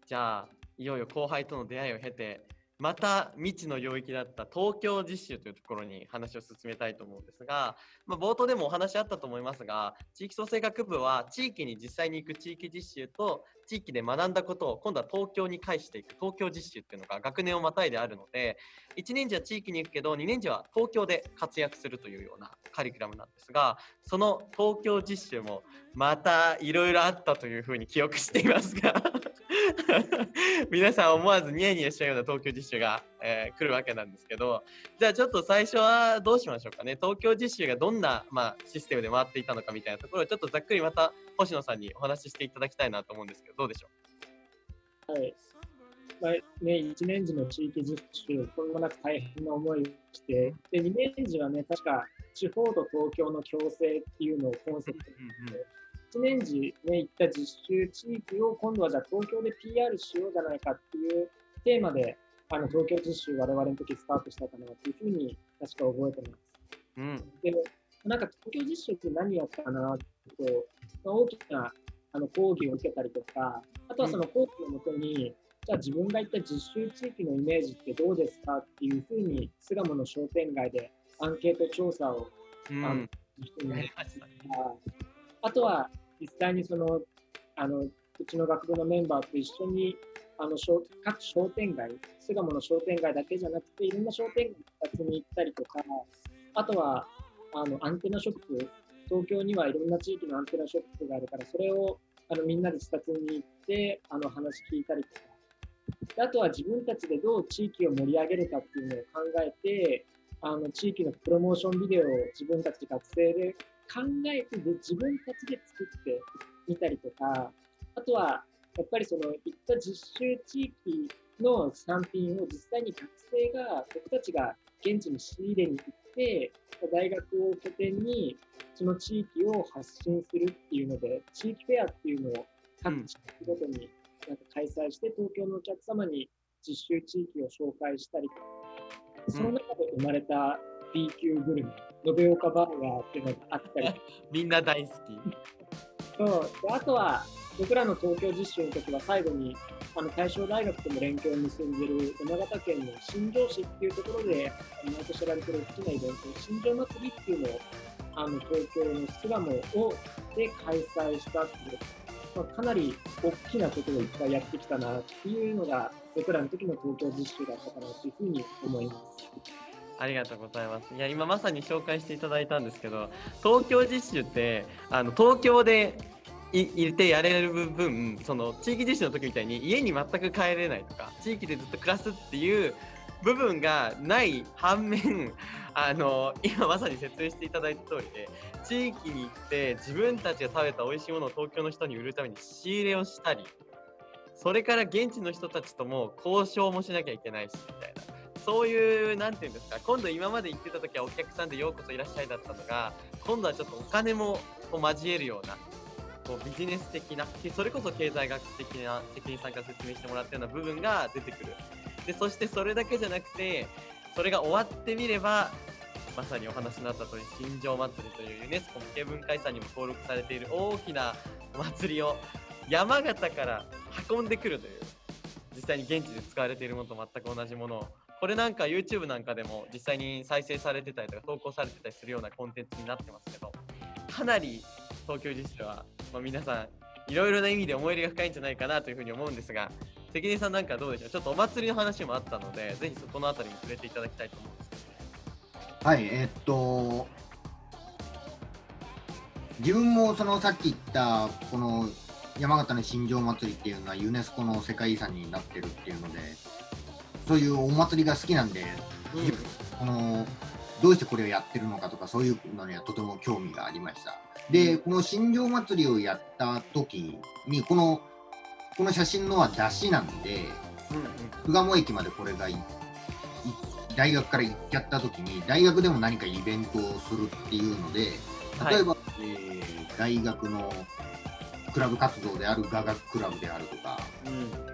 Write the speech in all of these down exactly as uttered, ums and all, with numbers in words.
じゃあいよいよ後輩との出会いを経て、また未知の領域だった東京実習というところに話を進めたいと思うんですが、まあ、冒頭でもお話あったと思いますが、地域創生学部は地域に実際に行く地域実習と地域で学んだことを今度は東京に返していく東京実習っていうのが学年をまたいであるので、いちねん次は地域に行くけどにねん次は東京で活躍するというようなカリキュラムなんですが、その東京実習もまたいろいろあったというふうに記憶していますが皆さん思わずニヤニヤしちゃうような東京実習が、えー、来るわけなんですけど、じゃあちょっと最初はどうしましょうかね。東京実習がどんな、まあ、システムで回っていたのかみたいなところをちょっとざっくりまた星野さんにお話ししていただきたいなと思うんですけど、どうでしょう。はい、まあね、いちねん次の地域実習、とんでもなく大変な思いをして、でにねん次はね、確か地方と東京の共生っていうのをコンセプトにして、うんうん、いちねん次、ね、行った実習地域を今度はじゃあ東京で ピーアール しようじゃないかっていうテーマで、あの東京実習我々の時スタートしたかなというふうに確か覚えてます。うん、でなんか東京実習って何やったかなと、まあ、大きなあの講義を受けたりとか、あとはその講義のもとに、うん、じゃあ自分が行った実習地域のイメージってどうですかっていうふうに巣鴨の商店街でアンケート調査を、うん、あの人にやりました。あとは実際にそのあのうちの学部のメンバーと一緒にあの各商店街、巣鴨の商店街だけじゃなくていろんな商店街に行ったりとか、あとはあのアンテナショップ、東京にはいろんな地域のアンテナショップがあるから、それをあのみんなで視察に行ってあの話聞いたりとか、あとは自分たちでどう地域を盛り上げるかっていうのを考えて、あの地域のプロモーションビデオを自分たち学生で考えてで自分たちで作ってみたりとか、あとはやっぱりその行った実習地域の産品を実際に学生が僕たちが現地に仕入れに行って大学を拠点にその地域を発信するっていうので、地域フェアっていうのを各地域ごとになんか開催して東京のお客様に実習地域を紹介したりとか、その中で生まれた B 級グルメ、延岡バーガーっていうのがあったりみんな大好きそうで、あとは僕らの東京実習の時は最後にあの大正大学とも連携を結んでいる山形県の新庄市っていうところで毎年やられている大きなイベント、新庄祭りっていうのをあの東京の巣鴨をで開催したっていう、まあ、かなり大きなことをいっぱいやってきたなっていうのが僕らの時の東京実習だったかなというふうに思います。 ありがとうございます。いや、今まさに紹介していただいたんですけど、東京実習ってあの東京でいいてやれる分、その地域実習の時みたいに家に全く帰れないとか、地域でずっと暮らすっていう部分がない反面、あの今まさに説明していただいた通りで、地域に行って自分たちが食べた美味しいものを東京の人に売るために仕入れをしたり、それから現地の人たちとも交渉もしなきゃいけないしみたいな、そういうなんていうんですか、今度今まで行ってた時はお客さんでようこそいらっしゃいだったのが、今度はちょっとお金もこう交えるようなこうビジネス的な、それこそ経済学的な責任さんから説明してもらったような部分が出てくる。でそしてそれだけじゃなくて、それが終わってみればまさにお話になった通り、新庄祭りというユネスコ無形文化遺産にも登録されている大きなお祭りを山形から運んでくるという、実際に現地で使われているものと全く同じものを、これなんか YouTube なんかでも実際に再生されてたりとか投稿されてたりするようなコンテンツになってますけど、かなり東京実習は、まあ、皆さんいろいろな意味で思い入れが深いんじゃないかなというふうに思うんですが、関根さんなんかどうでしょう。ちょっとお祭りの話もあったので、ぜひそこのあたりに触れていただきたいと思うんですけど。 はい、えー、っと自分もそのさっき言ったこの山形の新庄祭りっていうのはユネスコの世界遺産になってるっていうので、そういうお祭りが好きなんで、うん、このどうしてこれをやってるのかとか、そういうのにはとても興味がありました。で、この新庄祭りをやった時に、このこの写真のは出汁なんで、巣鴨駅までこれが大学から行っちゃった時に、大学でも何かイベントをするっていうので、例えば、はい、えー、大学のクラブ活動である雅楽クラブであるとか、うん、そう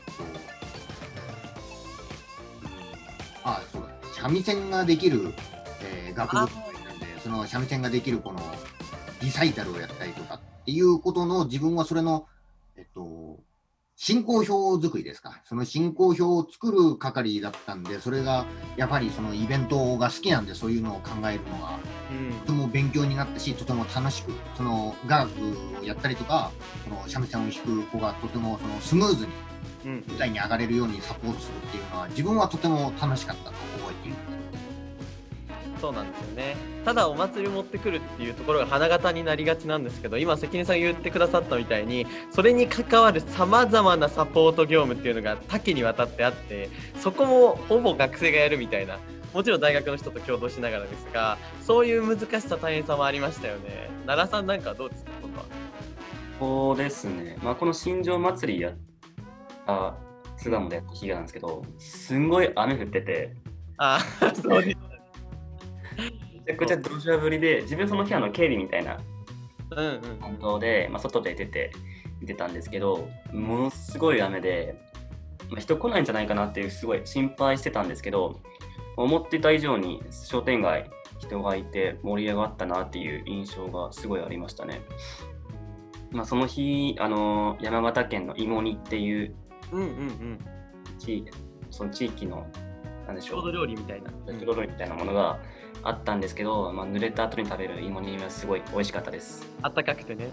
あそうだ三味線ができる、えー、学部なんで、その三味線ができるこのリサイタルをやったりとかっていうことの、自分はそれの、えっと、 進行表作りですか。その進行表を作る係だったんで、それがやっぱりそのイベントが好きなんで、そういうのを考えるのがとても勉強になったし、とても楽しく、その雅楽をやったりとか、その三味線を弾く子がとてもそのスムーズに舞台に上がれるようにサポートするっていうのは、自分はとても楽しかったと覚えている。 そうなんですよね。ただお祭りを持ってくるっていうところが花形になりがちなんですけど、今関根さん言ってくださったみたいに、それに関わるさまざまなサポート業務っていうのが多岐にわたってあって、そこもほぼ学生がやるみたいな、もちろん大学の人と共同しながらですが、そういう難しさ大変さもありましたよね。奈良さんなんかはどうですか、今度は。 そうですね、まあ、この新庄祭りやった巣鴨でやった日がなんですけど、すんごい雨降ってて、 ああ、そうです。 めちゃくちゃ土砂降りで、自分その日あの経理みたいなうんうん。 担当で、まあ、外で出て見てたんですけど、ものすごい雨で、まあ、人来ないんじゃないかなっていうすごい心配してたんですけど、思ってた以上に商店街人がいて盛り上がったなっていう印象がすごいありましたね。まあ、その日あの山形県の芋煮っていううんうんうん。 地その地域のなんでしょう、 郷土料理みたいな。 郷土料理みたいなものがあったんですけど、まあ、濡れた後に食べる芋煮はすごい美味しかったです。 あったかくてね。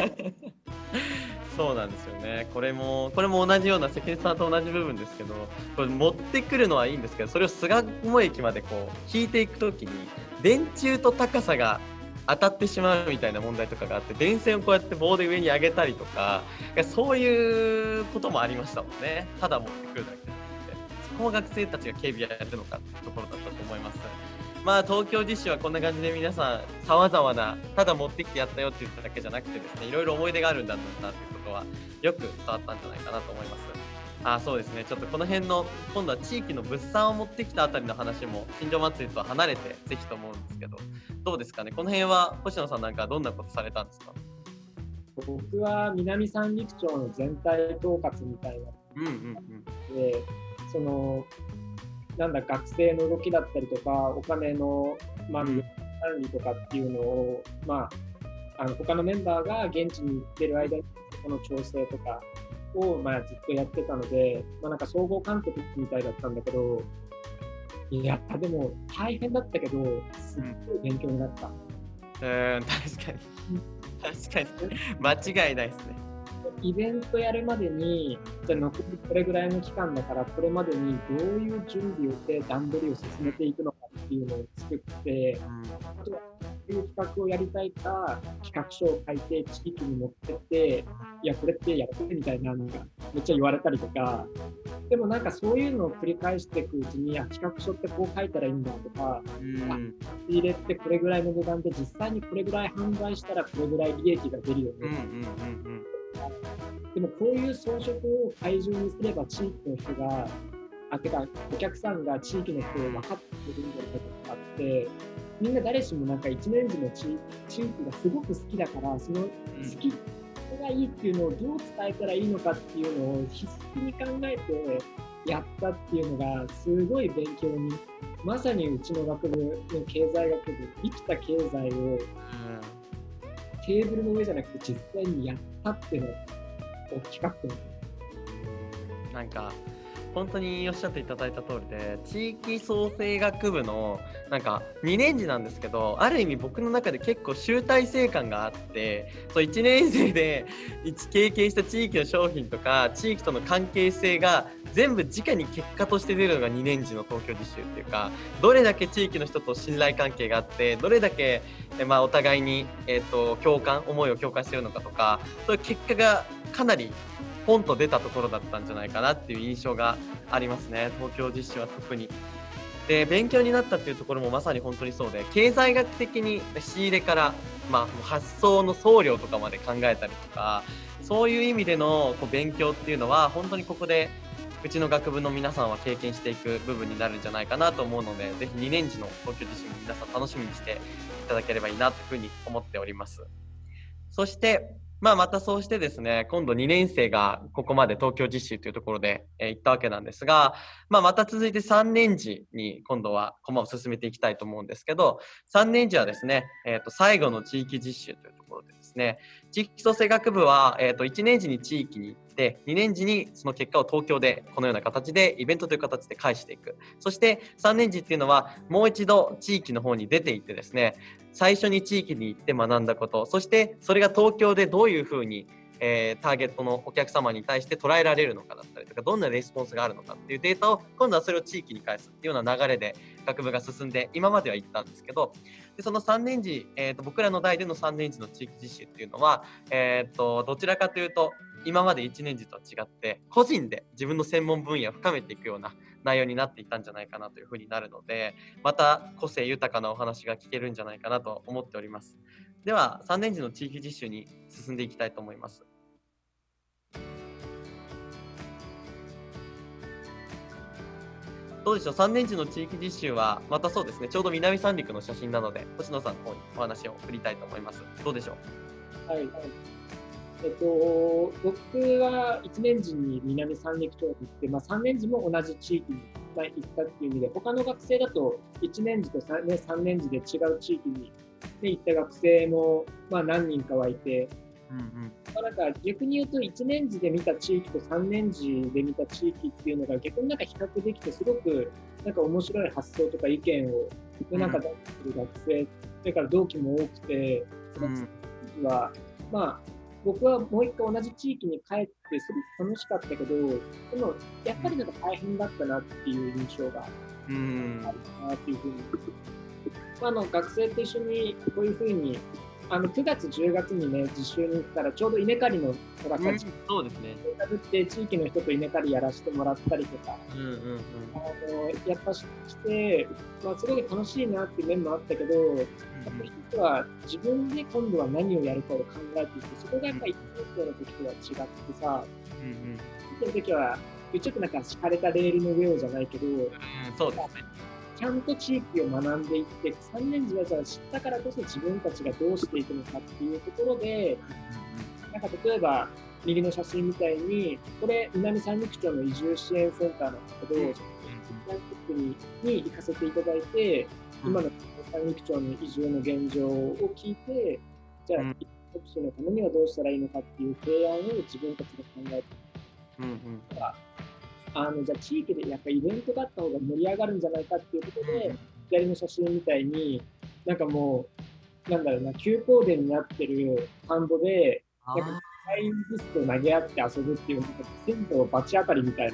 そうなんですよね。これもこれも同じような関根さんと同じ部分ですけど、これ持ってくるのはいいんですけど、それを巣鴨駅までこう引いていくときに電柱と高さが当たってしまうみたいな問題とかがあって、電線をこうやって棒で上に上げたりとか、そういうこともありましたもんね。ただ持ってくるだけで。そこも学生たちが警備やるのかっていうところだったと思います。まあ東京実習はこんな感じで皆さんさまざまな、ただ持ってきてやったよって言っただけじゃなくてですね、いろいろ思い出があるんだなっていうことはよく伝わったんじゃないかなと思います。あ、そうですね。ちょっとこの辺の今度は地域の物産を持ってきたあたりの話も新庄祭りとは離れてぜひと思うんですけど、どうですかね。この辺は星野さんなんかどんなことされたんですか。 僕は南三陸町の全体統括みたいなうんうんうん。 で、そのなんだ学生の動きだったりとかお金の、まあ、管理とかっていうのを、まあ、あの他のメンバーが現地に行ってる間にその調整とかを、まあ、ずっとやってたので、まあ、なんか総合監督みたいだったんだけど、いやでも大変だったけどすっごい勉強になった。 うん、確かに確かに間違いないですね。 イベントやるまでに、じゃあ残りこれぐらいの期間だから、これまでにどういう準備をして段取りを進めていくのかっていうのを作って、うん、あとはこういう企画をやりたいか、企画書を書いて地域に持ってって、いや、これってやってみたいな、なんかめっちゃ言われたりとか、でもなんかそういうのを繰り返していくうちに、企画書ってこう書いたらいいんだとか、うん、入れてこれぐらいの値段で実際にこれぐらい販売したらこれぐらい利益が出るよね。うんうんうんうん、でもこういう装飾を会場にすれば地域の人が、あてかお客さんが地域の人を分かってくれるんじゃないかとかって、みんな誰しもなんか一年時の地地域がすごく好きだから、その好きがいいっていうのをどう伝えたらいいのかっていうのを必死に考えてやったっていうのがすごい勉強に、まさにうちの学部の経済学部、生きた経済をテーブルの上じゃなくて実際にやったっていうのは大きかった。 なんか本当におっしゃっていただいた通りで、地域創生学部のなんかにねん次なんですけど、ある意味僕の中で結構集大成感があって、そういちねん生で経験した地域の商品とか地域との関係性が全部直に結果として出るのがにねん次の東京実習っていうか、どれだけ地域の人と信頼関係があって、どれだけ、まあ、お互いに、えーと、共感思いを共感しているのかとか、そういう結果がかなりポンと出たところだったんじゃないかなっていう印象がありますね。東京実習は特に。で、勉強になったっていうところもまさに本当にそうで、経済学的に仕入れから、まあ、発送の送料とかまで考えたりとか、そういう意味でのこう勉強っていうのは本当にここでうちの学部の皆さんは経験していく部分になるんじゃないかなと思うので、ぜひにねん次の東京実習も皆さん楽しみにしていただければいいなというふうに思っております。そしてまあ、またそうしてですね、今度にねん生がここまで東京実習というところで、えー、行ったわけなんですが、まあ、また続いてさんねん次に今度は駒を進めていきたいと思うんですけど、さんねん次はですね、えーと、最後の地域実習というところでですですね、地域創生学部は、えー、といちねん時に地域に行ってにねん時にその結果を東京でこのような形でイベントという形で返していく。そしてさんねん時っていうのはもう一度地域の方に出ていってですね、最初に地域に行って学んだこと、そしてそれが東京でどういうふうにえー、ターゲットのお客様に対して捉えられるのかだったりとか、どんなレスポンスがあるのかっていうデータを今度はそれを地域に返すっていうような流れで学部が進んで今までは行ったんですけど、でそのさんねん時、えー、と僕らの代でのさんねん時の地域実習っていうのは、えー、とどちらかというと今までいちねん時とは違って個人で自分の専門分野を深めていくような内容になっていったんじゃないかなというふうになるので、また個性豊かなお話が聞けるんじゃないかなと思っております。ではさんねん時の地域実習に進んでいきたいと思います。どうでしょう、さんねん時の地域実習はまたそうですね、ちょうど南三陸の写真なので星野さんの方にお話を振りたいと思います。どうでしょう。 はい、えっと、僕はいちねん時に南三陸町に行って、まあ、さんねん時も同じ地域に行ったっていう意味で、他の学生だといちねん時と 3, ね、さんねん時で違う地域に、ね、行った学生も、まあ、何人かはいて、うんうんまあ、なんか逆に言うといちねん時で見た地域とさんねん時で見た地域っていうのが逆になんか比較できて、すごくなんか面白い発想とか意見をなんか出してくる学生、それから同期も多くて、その地域は、うん、まあ僕はもう一回同じ地域に帰ってすごく楽しかったけど、でもやっぱりなんか大変だったなっていう印象があるかなっていうふうに、まあ、あの学生と一緒にこういうふうにあのくがつじゅうがつにね実習に行ったらちょうど稲刈りの子がさ、うん、 そうですね。 って地域の人と稲刈りやらせてもらったりとか、うんうんうん、あのやっぱして、まあ、すごい楽しいなっていう面もあったけど、うんうん、やっぱり一つは自分で今度は何をやるかを考えていて、そこがやっぱりいちねん生の時とは違ってさ、うんうん、いちねんの時はちょっとなんか敷かれたレールの上をじゃないけど、うん、 そうですね。 ちゃんと地域を学んでいって、さんねん時はじゃあ知ったからこそ自分たちがどうしていくのかっていうところで、なんか例えば右の写真みたいに、これ南三陸町の移住支援センターなんですけど、南三陸に行かせていただいて、今の三陸町の移住の現状を聞いて、じゃあ移住のためにはどうしたらいいのかっていう提案を自分たちで考えて、うんうん、あのじゃあ地域でやっぱイベントだった方が盛り上がるんじゃないかっていうことで、左の写真みたいになんかもうなんだろうな、休耕田になってる田んぼでなんかフライングディスクを投げ合って遊ぶっていう、なんか銭湯罰当たりみたいな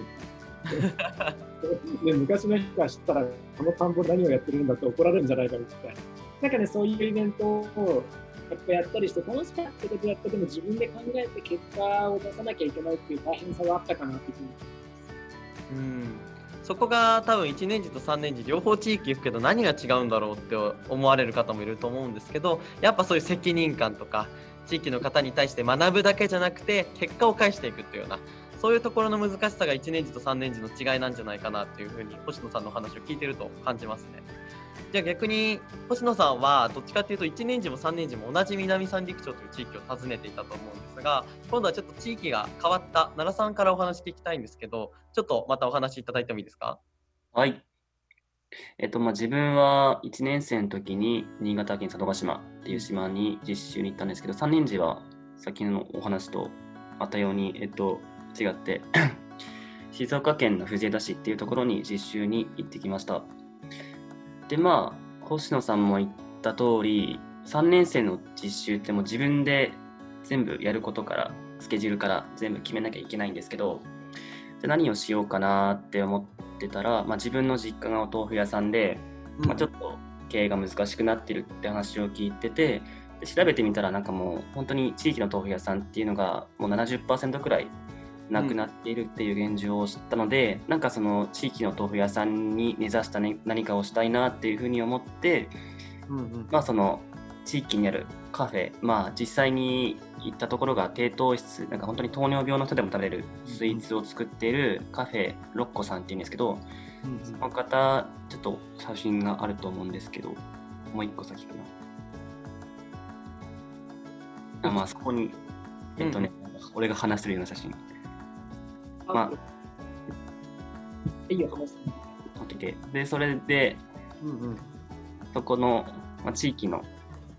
で昔の人が知ったらこの田んぼ何をやってるんだって怒られるんじゃないかみたいな、なんかねそういうイベントをやっぱやったりして楽しかったことやって、でも自分で考えて結果を出さなきゃいけないっていう大変さはあったかなっていうふうに。 うん、そこが多分いちねん時とさんねん時両方地域行くけど何が違うんだろうって思われる方もいると思うんですけど、やっぱそういう責任感とか地域の方に対して学ぶだけじゃなくて結果を返していくっていうような、そういうところの難しさがいちねん時とさんねん時の違いなんじゃないかなっていうふうに星野さんの話を聞いてると感じますね。じゃあ逆に星野さんはどっちかっていうといちねん時もさんねん時も同じ南三陸町という地域を訪ねていたと思うんですが、今度はちょっと地域が変わった奈良さんからお話聞きたいんですけど、ちょっとまたお話いただいてもいいですか？ はい。えっとまあ、自分はいちねん生の時に新潟県佐渡島っていう島に実習に行ったんですけど、さんねん時は先のお話とあったように、えっと、違って静岡県の藤枝市っていうところに実習に行ってきました。でまあ星野さんも言った通り、さんねん生の実習ってもう自分で全部やることからスケジュールから全部決めなきゃいけないんですけど、じゃ何をしようかなって思ってたら、まあ、自分の実家がお豆腐屋さんで、まあ、ちょっと経営が難しくなってるって話を聞いてて、で調べてみたらなんかもう本当に地域の豆腐屋さんっていうのがもう ななじゅっパーセント くらいなくなっているっていう現状を知ったので、うん、なんかその地域の豆腐屋さんに根ざした、ね、何かをしたいなっていうふうに思って、うんうん、まあその地域にあるカフェ、まあ実際に行ったところが低糖質、なんか本当に糖尿病の人でも食べれるスイーツを作っているカフェロッコさんっていうんですけど、うんうん、その方ちょっと写真があると思うんですけど、もう一個先かな。あ、まあそこにえっとね、うん、俺が話してるような写真。まあ、 いいよ話す。 で、それで、うんうん、そこの、まあ、地域の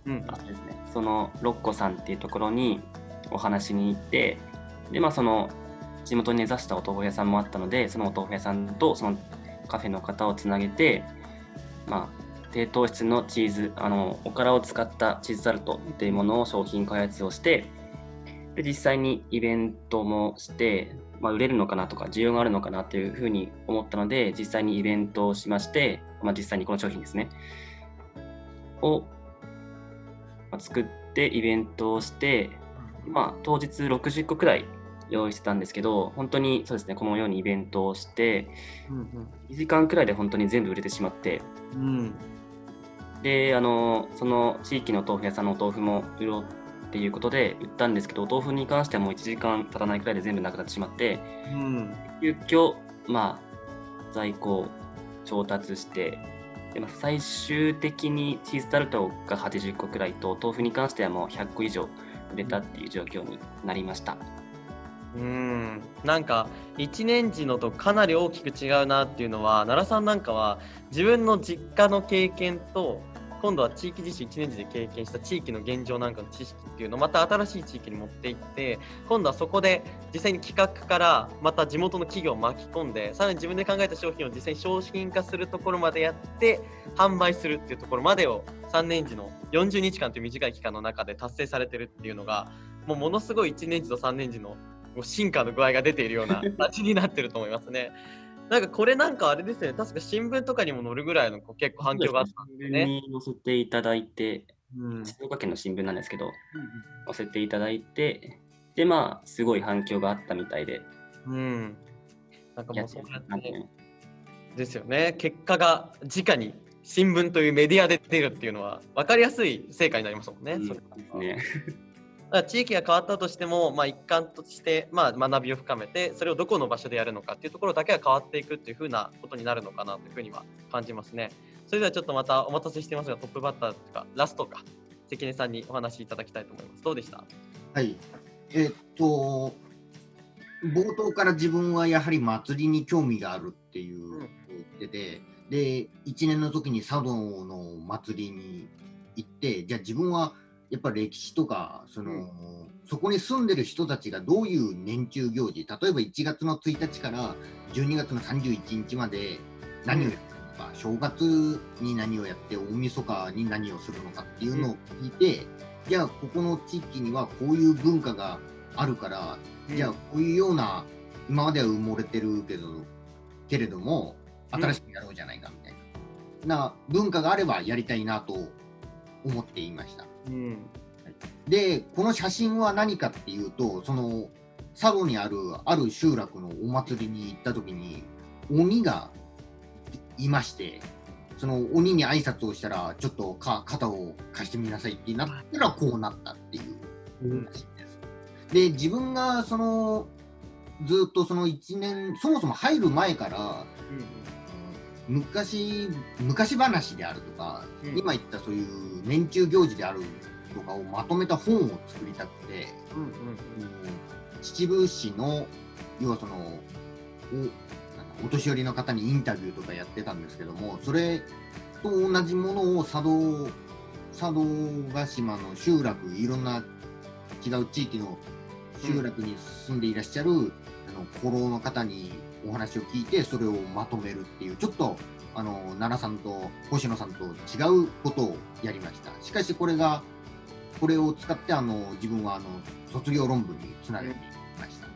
うんあですね、そのロッコさんっていうところにお話しに行って、で、まあ、その地元に根ざしたお豆腐屋さんもあったので、そのお豆腐屋さんとそのカフェの方をつなげて、まあ、低糖質のチーズ、あのおからを使ったチーズタルトっていうものを商品開発をして、で実際にイベントもして、まあ、売れるのかなとか需要があるのかなというふうに思ったので、実際にイベントをしまして、まあ、実際にこの商品ですねを作ってイベントをして、まあ、当日ろくじゅっこくらい用意してたんですけど、本当にそうですね、このようにイベントをして、 うんにじかんくらいで本当に全部売れてしまって、 うんうんで、あのその地域の豆腐屋さんのお豆腐も売ろうっていうことで売ったんですけど、お豆腐に関してはもういちじかん経たないくらいで全部なくなってしまって、 うん急遽まあ在庫を調達して、で、まあ、最終的にチーズタルトがはちじゅっこくらいと、豆腐に関してはもうひゃっこ以上売れたっていう状況になりました。 うんなんかいちねん時のとかなり大きく違うなっていうのは、奈良さんなんかは自分の実家の経験と今度は地域実習いちねん時で経験した地域の現状なんかの知識っていうのをまた新しい地域に持っていって、今度はそこで実際に企画からまた地元の企業を巻き込んで、さらに自分で考えた商品を実際に商品化するところまでやって販売するっていうところまでをさんねん時のよんじゅうにちかんという短い期間の中で達成されてるっていうのが、もうものすごいいちねん時とさんねん時のもう進化の具合が出ているような味になってると思いますね。なんかこれなんかあれですよね、確か新聞とかにも載るぐらいのこう結構反響があったんですね。 に載せていただいて、 うん静岡県の新聞なんですけど、載せていただいて、で、まあ、すごい反響があったみたいで、 うん、なんかもうそうやってなんていうのですよね、結果が直に新聞というメディアで出るっていうのは分かりやすい成果になりますもんね。 うんそれですね。 だから地域が変わったとしても、まあ、一環として、まあ、学びを深めて、それをどこの場所でやるのかっていうところだけが変わっていくっていう風なことになるのかなというふうには感じますね。それではちょっとまたお待たせしてますが、トップバッターとかラストか関根さんにお話しいただきたいと思います。どうでした？ はい。えっと、冒頭から自分はやはり祭りに興味があるっていうことを言ってて、で、いちねんの時に佐渡の祭りに行って、じゃあ自分はやっぱ歴史とか、その、うん、そこに住んでる人たちがどういう年中行事、例えばいちがつのついたちからじゅうにがつのさんじゅういちにちまで何をやってるのか、うん、正月に何をやって大晦日に何をするのかっていうのを聞いて、うん、じゃあここの地域にはこういう文化があるから、うん、じゃあこういうような今までは埋もれてるけどけれども新しくやろうじゃないかみたいな、な文化があればやりたいなと思っていました。うん、でこの写真は何かっていうと、その佐渡にあるある集落のお祭りに行った時に鬼がいまして、その鬼に挨拶をしたらちょっとか肩を貸してみなさいってなったらこうなったっていうらしいです。で自分がそのずっとそのいちねんそもそも入る前から、うん、昔昔話であるとか、うん、今言ったそういう年中行事であるとかをまとめた本を作りたくて、うんうんうん、秩父市の要はその お, お年寄りの方にインタビューとかやってたんですけども、それと同じものを佐渡佐渡島の集落、いろんな違う地域の集落に住んでいらっしゃる、うん、あの古老の方にお話を聞いてそれをまとめるっていう、ちょっとあの奈良さんと星野さんと違うことをやりました。しかしこれがこれを使ってあの自分はあの卒業論文につなげていました。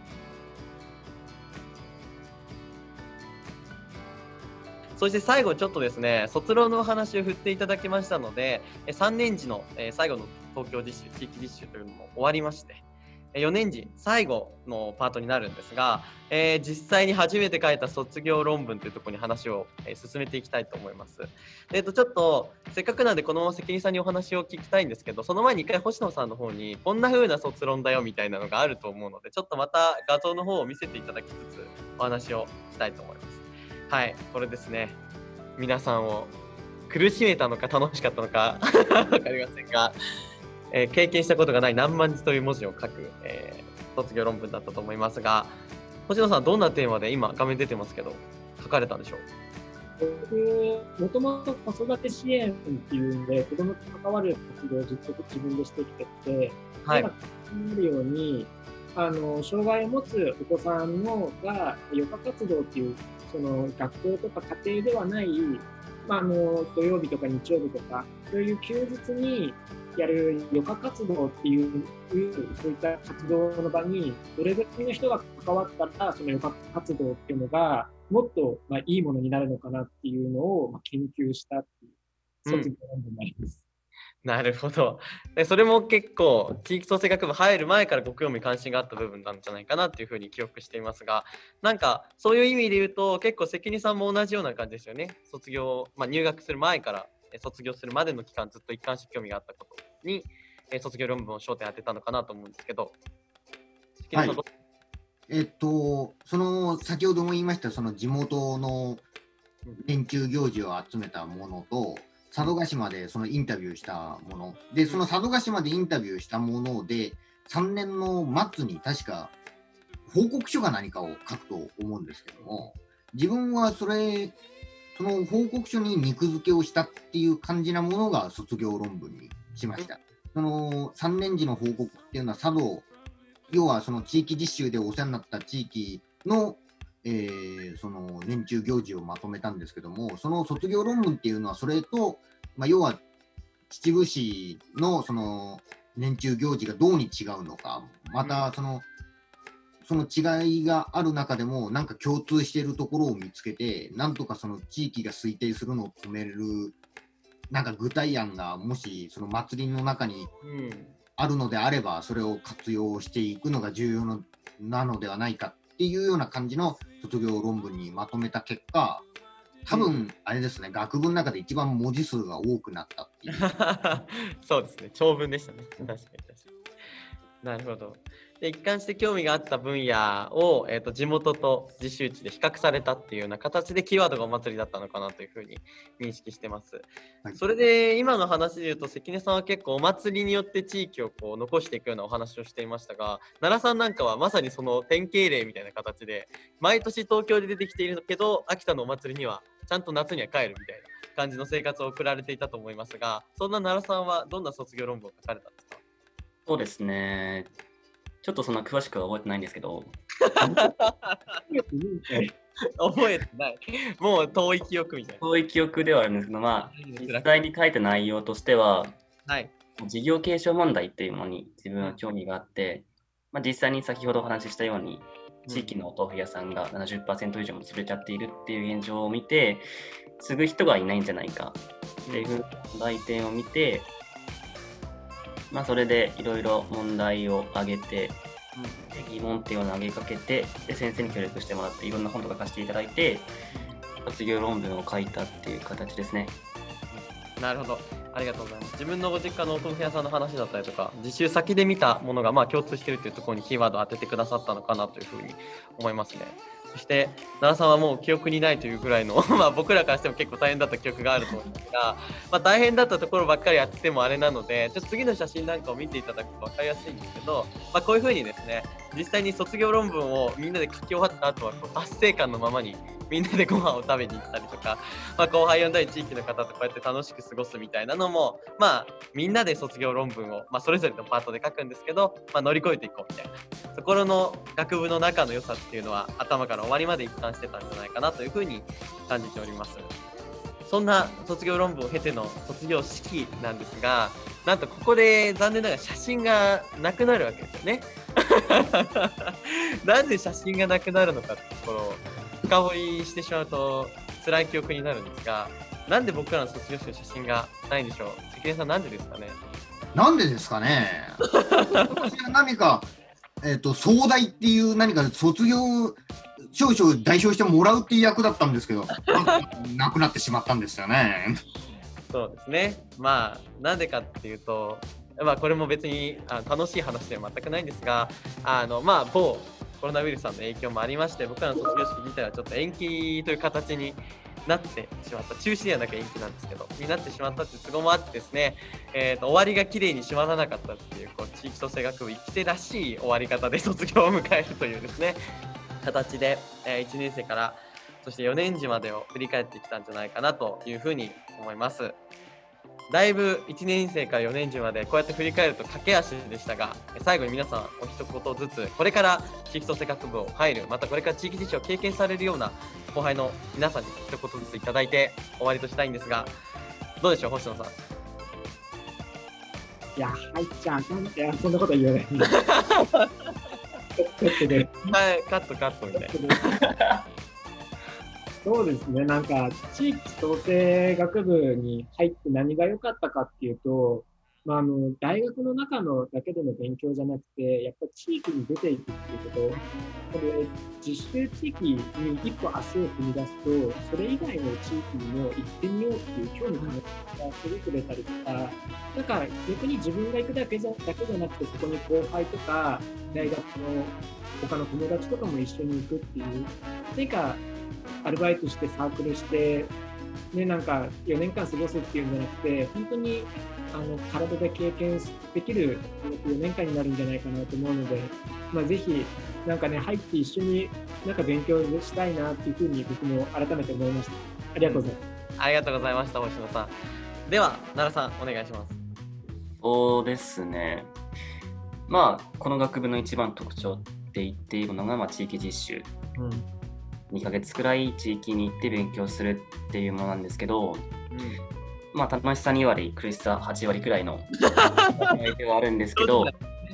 そして最後ちょっとですね、卒論のお話を振っていただきましたので、さんねん時の最後の東京実習、地域実習というのも終わりまして、よねん時最後のパートになるんですが、えー、実際に初めて書いた卒業論文というところに話を、えー、進めていきたいと思います。えーと、ちょっとせっかくなんでこのまま関根さんにお話を聞きたいんですけど、その前に一回星野さんの方にこんな風な卒論だよみたいなのがあると思うので、ちょっとまた画像の方を見せていただきつつお話をしたいと思います。はい、これですね。皆さんを苦しめたのか楽しかったのかわかりませんが、えー、経験したことがない何万字という文字を書く、えー、卒業論文だったと思いますが、星野さんどんなテーマで今画面出てますけど書かれたんでしょう？ 僕、もともと子育て支援っていうんで、子供と関わる活動をずっと自分でしてきてて、 はい。 今、考えるように、あの、障害を持つお子さんのが、余暇活動っていう、その学校とか家庭ではない、まあ、あの、土曜日とか日曜日とか、そういう休日にやる余暇活動っていう、そういった活動の場に、どれぐらいの人が関わったら、その余暇活動っていうのが、もっと、まあ、いいものになるのかなっていうのを、まあ、研究したっていう卒業論文になります。 なるほど。でそれも結構地域創生学部入る前からご興味関心があった部分なんじゃないかなっていうふうに記憶していますが、なんかそういう意味で言うと結構関根さんも同じような感じですよね。卒業、まあ、入学する前からえ卒業するまでの期間ずっと一貫して興味があったことにえ卒業論文を焦点当てたのかなと思うんですけど、関根さんどう、 えっと、その先ほども言いましたその地元の年中行事を集めたものと、佐渡島でそのインタビューしたもので、その佐渡島でインタビューしたもので、さんねんの末に確か報告書が何かを書くと思うんですけども、自分はそれ、その報告書に肉付けをしたっていう感じなものが卒業論文にしました。そのさんねん時の報告っていうのは佐渡、要はその地域実習でお世話になった地域のえー、その年中行事をまとめたんですけども、その卒業論文っていうのはそれと、まあ、要は秩父市のその年中行事がどうに違うのか、またその、その違いがある中でもなんか共通しているところを見つけて、なんとかその地域が推定するのを止めるなんか具体案がもしその祭りの中にあるのであれば、それを活用していくのが重要なのではないかっていうような感じの卒業論文にまとめた結果、多分あれですね、学部の中で一番文字数が多くなったっていうそうですね、長文でしたね。確かに確かに。なるほど。で一貫して興味があった分野を、えー、と地元と自習地で比較されたっていうような形でキーワードがお祭りだったのかなというふうに認識してます。はい、それで今の話で言うと関根さんは結構お祭りによって地域をこう残していくようなお話をしていましたが、奈良さんなんかはまさにその典型例みたいな形で毎年東京で出てきているけど秋田のお祭りにはちゃんと夏には帰るみたいな感じの生活を送られていたと思いますが、そんな奈良さんはどんな卒業論文を書かれたんですか？ そうですね。ちょっとそんな詳しくは覚えてないんですけど。 覚えてない。もう遠い記憶みたいな。 遠い記憶ではあるんですけど、まあ、実際に書いた内容としては、 はい、 事業継承問題っていうものに自分は興味があって、まあ、実際に先ほどお話ししたように、地域のお豆腐屋さんが ななじゅっパーセント 以上も潰れちゃっているっていう現状を見て、継ぐ人がいないんじゃないかっていう問題点を見て、まあ、それでいろいろ問題を挙げて、うん、疑問点を投げかけて、で先生に協力してもらって、いろんな本とか貸していただいて、卒業論文を書いたっていう形ですね。 なるほど。ありがとうございます。自分のご実家のお豆腐屋さんの話だったりとか、実習先で見たものがまあ共通しているというところにキーワードを当ててくださったのかなというふうに思いますね。そして奈良さんはもう記憶にないというぐらいのまあ僕らからしても結構大変だった記憶があると思うんですが、まあ、大変だったところばっかりやっててもあれなので、ちょっと次の写真なんかを見ていただくと分かりやすいんですけど、まあ、こういうふうにですね、実際に卒業論文をみんなで書き終わった後はこう達成感のままにみんなでご飯を食べに行ったりとか、まあ、後輩呼んだり地域の方とこうやって楽しく過ごすみたいなのも、まあ、みんなで卒業論文を、まあ、それぞれのパートで書くんですけど、まあ、乗り越えていこうみたいなところの学部の中の良さっていうのは頭から終わりまで一貫してたんじゃないかなというふうに感じております。そんな卒業論文を経ての卒業式なんですが、なんとここで残念ながら写真がなくなるわけですよね。なんで写真がなくなるのかってところを深掘りしてしまうと辛い記憶になるんですが、なんで僕らの卒業式の写真がないんでしょう。関根さん、なんでですかね。 なんでですかね。私は何か、えーと、総代っていう何か卒業証書を代表してもらうっていう役だったんですけど、なくなってしまったんですよね。 そうですね。まあなんでかっていうと、まあこれも別にあ楽しい話では全くないんですが、あのまあ某コロナウイルスさんの影響もありまして、僕らの卒業式自体はちょっと延期という形になってしまった、中止ではなく延期なんですけどになってしまったっていう都合もあってですね、えー、と終わりが綺麗に締まらなかったっていう、こう地域創生学部いち生らしい終わり方で卒業を迎えるというですね形で、えー、いちねん生からそしてよねん次までを振り返ってきたんじゃないかなというふうに思います。だいぶいちねん生からよねん次までこうやって振り返ると駆け足でしたが、最後に皆さんお一言ずつ、これから地域創生学部を入る、またこれから地域実習を経験されるような後輩の皆さんに一言ずついただいて終わりとしたいんですが、どうでしょう、星野さん。 いや、入っちゃあかん。いや、そんなこと言わない。ちょっとね、 はい、カットカットみたいな。 そうですね、なんか地域創生学部に入って何が良かったかっていうと、まあ、あの大学の中のだけでの勉強じゃなくて、やっぱり地域に出ていくっていうこと、これ、実習地域に一歩足を踏み出すと、それ以外の地域にも行ってみようっていう興味が出てくれたりとか、なんか逆に自分が行くだけじゃだけじゃなくて、そこに後輩とか、大学の他の友達とかも一緒に行くっていう、なんかアルバイトしてサークルして、ね、なんかよねんかん過ごすっていうんじゃなくて、本当にあの体で経験できるよねんかんになるんじゃないかなと思うので、まあ、ぜひなんかね、入って一緒になんか勉強したいなっていうふうに僕も改めて思いました。ありがとうございます。 ありがとうございました、星野さん。では、奈良さん、お願いします。 そうですね。まあ、この学部の一番特徴って言っているのが、まあ、地域実習。 うんにかげつくらい地域に行って勉強するっていうものなんですけど、まあ楽しさにわり苦しさはちわりくらいの相手はあるんですけど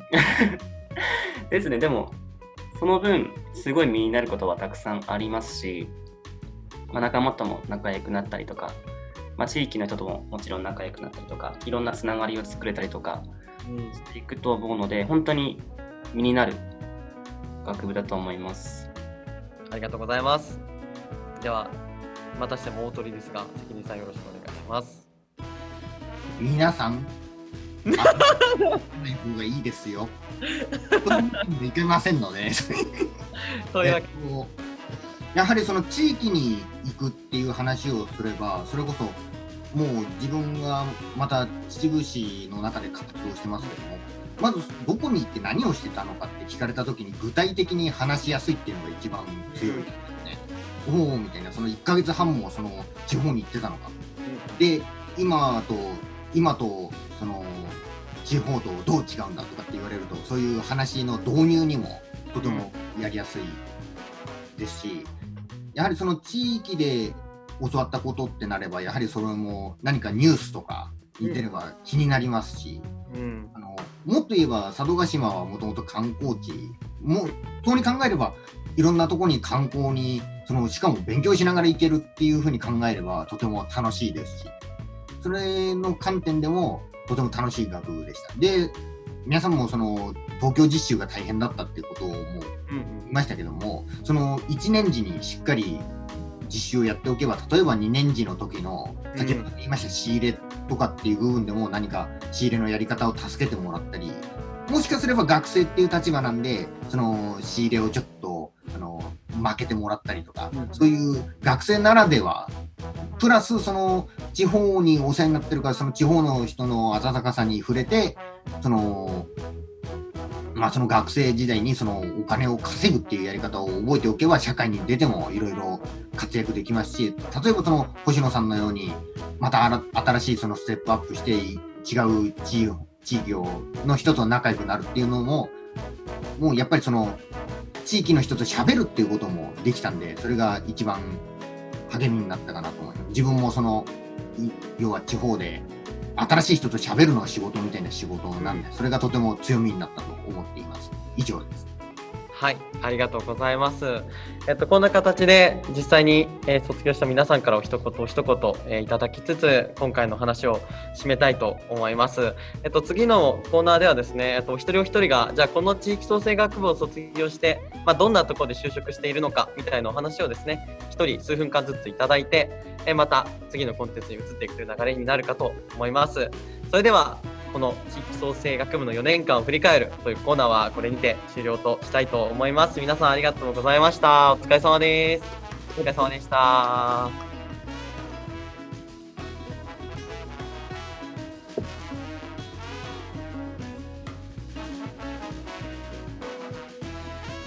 ですね。でもその分すごい身になることはたくさんありますし、まあ、仲間とも仲良くなったりとか、まあ、地域の人とももちろん仲良くなったりとか、いろんなつながりを作れたりとかしていくと思うので、本当に身になる学部だと思います。 ありがとうございます。では、またしても大鳥ですが、関根さんよろしくお願いします。 皆さん、あない方がいいですよ。そういうわけにはいけませんので。 というわけで、 えっとやはりその地域に行くっていう話をすれば、それこそもう自分がまた秩父市の中で活動してますけども、まずどこに行って何をしてたのかって聞かれたときに具体的に話しやすいっていうのが一番強いですね。おおみたいな、そのいっかげつはんもその地方に行ってたのか。で、今と今とその地方とどう違うんだとかって言われると、そういう話の導入にもとてもやりやすいですし、やはりその地域で教わったことってなれば、やはりそれも何かニュースとかに出れば気になりますし、 うん、 あのもっと言えば佐渡島はもともと観光地、もうそうに考えればいろんなところに観光にそのしかも勉強しながら行けるっていうふうに考えればとても楽しいですし、それの観点でもとても楽しい学部でした。で、皆さんもその東京実習が大変だったっていうことをもう言いましたけども、そのいちねん次にしっかり実習をやっておけば、例えばにねん次の時の先ほど言いました仕入れとかっていう部分でも何か仕入れのやり方を助けてもらったり、もしかすれば学生っていう立場なんでその仕入れをちょっとあの負けてもらったりとか、そういう学生ならではプラスその地方にお世話になってるから、その地方の人の温かさに触れて、そのまあその学生時代にそのお金を稼ぐっていうやり方を覚えておけば、社会に出てもいろいろ活躍できますし、例えばその星野さんのようにまた新しいそのステップアップして違う地地域の人と仲良くなるっていうのも、もうやっぱりその地域の人と喋るっていうこともできたんで、それが一番励みになったかなと思います。自分もその要は地方で新しい人と喋るのが仕事みたいな仕事なんで、それがとても強みになったと思っています。以上です。 はい、ありがとうございます。えっと、こんな形で実際に、えー、卒業した皆さんからお一言お一言、えー、いただきつつ、今回の話を締めたいと思います。えっと、次のコーナーではですね、えっと、お一人お一人が、じゃあこの地域創生学部を卒業して、まあ、どんなところで就職しているのかみたいなお話をですね、一人数分間ずついただいて、えー、また次のコンテンツに移っていくという流れになるかと思います。それでは、この地域創生学部のよねんかんを振り返るというコーナーはこれにて終了としたいと思います。皆さんありがとうございました。お疲れ様です。お疲れ様でした。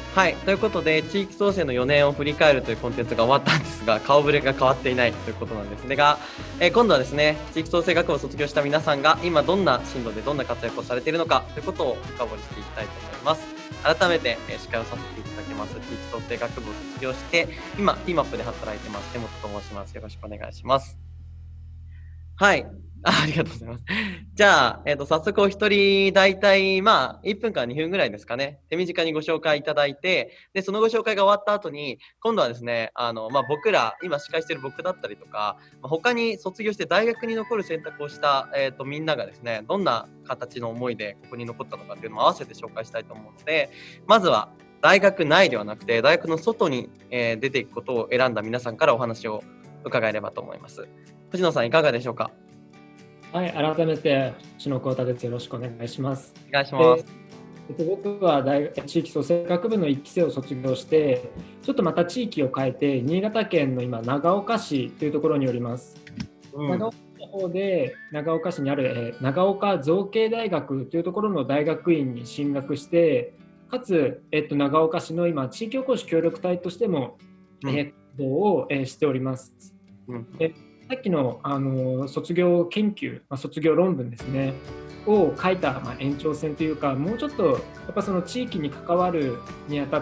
はい、ということで地域創生のよねんを振り返るというコンテンツが終わったんですが、顔ぶれが変わっていないということなんですねが、えー今度はですね、地域創生学部を卒業した皆さんが今どんな進路でどんな活躍をされているのかということを深掘りしていきたいと思います。改めて、えー司会をさせていただきます地域創生学部を卒業して今 ティーマップ で働いてます手元と申します。よろしくお願いします。はい。あ、ありがとうございます。じゃあ、えっ、と、早速お一人、大体、まあ、いっぷんからにふんぐらいですかね。手短にご紹介いただいて、で、そのご紹介が終わった後に、今度はですね、あの、まあ、僕ら、今司会してる僕だったりとか、まあ、他に卒業して大学に残る選択をした、えっ、と、みんながですね、どんな形の思いでここに残ったのかっていうのも合わせて紹介したいと思うので、まずは、大学内ではなくて、大学の外に、えー出ていくことを選んだ皆さんからお話を伺えればと思います。藤野さん、いかがでしょうか？ はい、改めて、篠幸太です。よろしくお願いします。 お願いします。 えっと、僕は大学地域創生学部のいっき生を卒業して、ちょっとまた地域を変えて、新潟県の今、長岡市というところにおります。 うん長岡の方で、長岡市にある、えー長岡造形大学というところの大学院に進学して、かつ、えっと、長岡市の今、地域おこし協力隊としても、 うんえー活動を、えーしております。 うんでさっきの、あの卒業研究、まあ、卒業論文ですね、を書いた、まあ、延長線というか、もうちょっとやっぱその地域に関わるにあたって、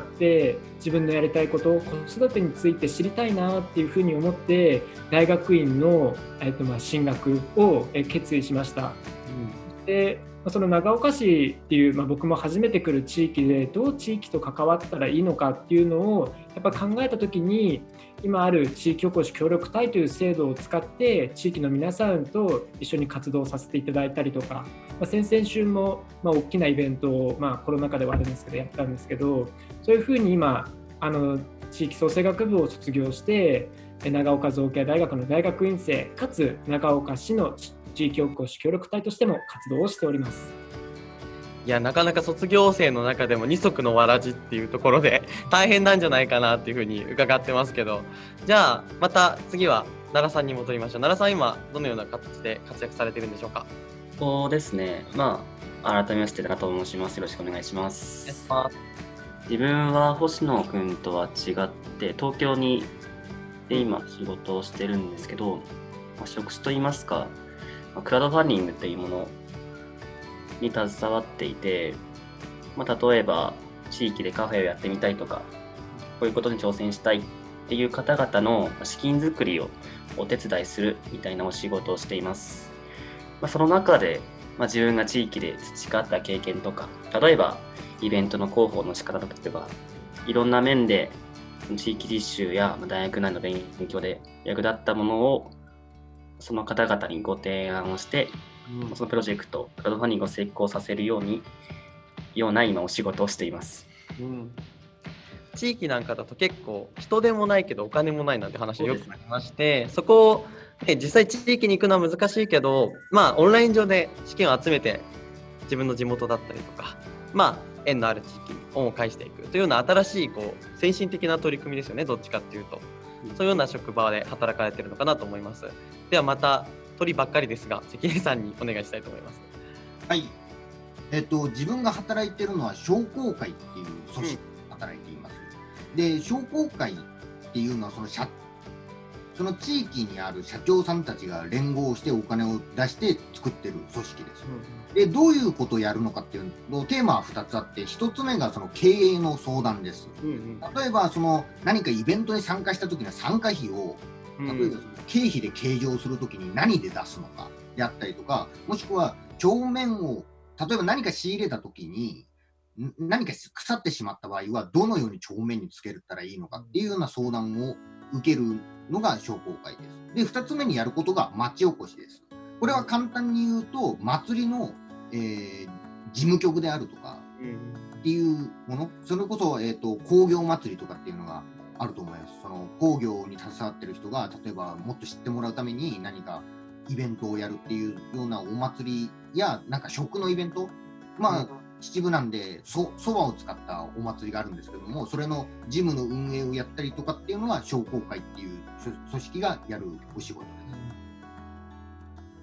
自分のやりたいこと、子育てについて知りたいなっていうふうに思って、大学院の、えっと、まあ進学をえ決意しました。でその長岡市っていう、まあ、僕も初めて来る地域でどう地域と関わったらいいのかっていうのをやっぱ考えた時に、今ある地域おこし協力隊という制度を使って地域の皆さんと一緒に活動させていただいたりとか、まあ、先々週も、まあ、大きなイベントを、まあ、コロナ禍ではあるんですけどやったんですけど、そういうふうに今あの地域創生学部を卒業して長岡造形大学の大学院生かつ長岡市の地域おこし協力隊としても活動をしております。 いや、なかなか卒業生の中でも二足のわらじっていうところで大変なんじゃないかなっていうふうに伺ってますけど、じゃあまた次は奈良さんに戻りましょう。奈良さん、今どのような形で活躍されているんでしょうか？ そうですね。まあ、改めまして、中と申します。よろしくお願いしまおす。 願いします自分は星野くんとは違って、東京にで今仕事をしてるんですけど、まあ、職種といいますか、まあクラウドファンディングというものに携わっていて、まあ、例えば地域でカフェをやってみたいとか、こういうことに挑戦したいっていう方々の資金作りをお手伝いするみたいなお仕事をしています。まあ、その中で、まあ、自分が地域で培った経験とか、例えばイベントの広報の仕方だとか、いろんな面で地域実習や大学内の勉強で役立ったものをその方々にご提案をして、 うんそのプロジェクト、クラウドファンディングを成功させるように、ような今お仕事をしています。 うん地域なんかだと結構人でもないけどお金もないなんて話がよくありまして、そこを、ね、実際地域に行くのは難しいけど、まあオンライン上で資金を集めて自分の地元だったりとか、まあ縁のある地域に恩を返していくというような新しいこう先進的な取り組みですよね、どっちかっていうと。そういうような職場で働かれているのかなと思います。ではまた鳥ばっかりですが、関根さんにお願いしたいと思います。 はい。えっと、自分が働いているのは商工会っていう組織で働いています。で、商工会っていうのはその社、その地域にある社長さんたちが連合してお金を出して作ってる組織です。で、どういうことをやるのかっていうのテーマはふたつあって、ひとつめがその経営の相談です。 うんうん例えばその何かイベントに参加した時の参加費をうん例えばその経費で計上するときに何で出すのかであったりとか、もしくは帳面を例えば何か仕入れたときにん何か腐ってしまった場合はどのように帳面につけたらいいのかっていうような相談を受けるのが商工会です。で、ふたつめにやることが町おこしです。これは簡単に言うと祭りの、えー事務局であるとかうんっていうもの、それこそ、えーと工業祭りとかっていうのがあると思います。その工業に携わってる人が例えばもっと知ってもらうために何かイベントをやるっていうようなお祭りやなんか食のイベント、まあ、 うん秩父なんでそそばを使ったお祭りがあるんですけども、それの事務の運営をやったりとかっていうのは商工会っていう組織がやるお仕事です。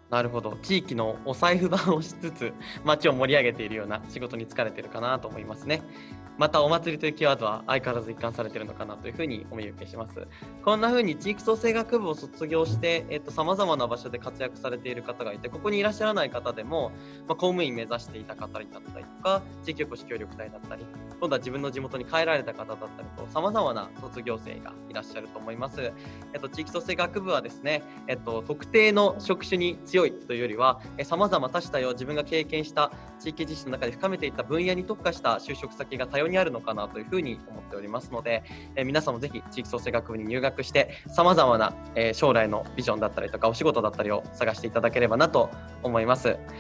なるほど。地域のお財布版をしつつ、街を盛り上げているような仕事に疲れているかなと思いますね。また、お祭りというキーワードは相変わらず一貫されているのかなというふうにお見受けします。こんなふうに地域創生学部を卒業して、えっと、様々な場所で活躍されている方がいて、ここにいらっしゃらない方でも、まあ、公務員目指していた方だったりとか、地域おこし協力隊だったり、今度は自分の地元に帰られた方だったりと、様々な卒業生がいらっしゃると思います。えっと、地域創生学部はですね、えっと、特定の職種に強いというよりは、さまざま多種多様、自分が経験した地域実習の中で深めていった分野に特化した就職先が多様にあるのかなというふうに思っておりますので、えー、皆さんもぜひ地域創生学部に入学してさまざまな、えー、将来のビジョンだったりとかお仕事だったりを探していただければなと思います。